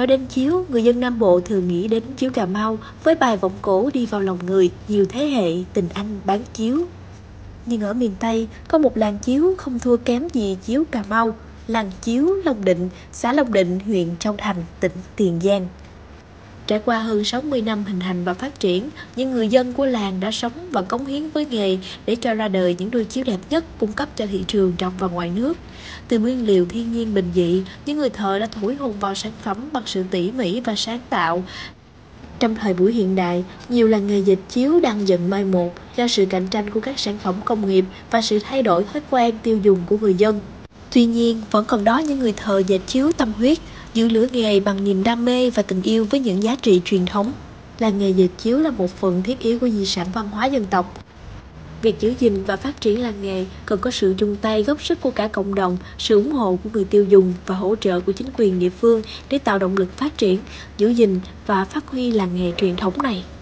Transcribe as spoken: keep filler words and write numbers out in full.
Nói đến chiếu, người dân Nam Bộ thường nghĩ đến chiếu Cà Mau với bài vọng cổ đi vào lòng người, nhiều thế hệ tình anh bán chiếu. Nhưng ở miền Tây có một làng chiếu không thua kém gì chiếu Cà Mau, làng chiếu Long Định, xã Long Định, huyện Châu Thành, tỉnh Tiền Giang. Trải qua hơn sáu mươi năm hình thành và phát triển, những người dân của làng đã sống và cống hiến với nghề để cho ra đời những đôi chiếu đẹp nhất cung cấp cho thị trường trong và ngoài nước. Từ nguyên liệu thiên nhiên bình dị, những người thợ đã thổi hồn vào sản phẩm bằng sự tỉ mỉ và sáng tạo. Trong thời buổi hiện đại, nhiều làng nghề dệt chiếu đang dần mai một do sự cạnh tranh của các sản phẩm công nghiệp và sự thay đổi thói quen tiêu dùng của người dân. Tuy nhiên, vẫn còn đó những người thợ dệt chiếu tâm huyết, giữ lửa nghề bằng niềm đam mê và tình yêu với những giá trị truyền thống. Làng nghề dệt chiếu là một phần thiết yếu của di sản văn hóa dân tộc. Việc giữ gìn và phát triển làng nghề cần có sự chung tay góp sức của cả cộng đồng, sự ủng hộ của người tiêu dùng và hỗ trợ của chính quyền địa phương để tạo động lực phát triển, giữ gìn và phát huy làng nghề truyền thống này.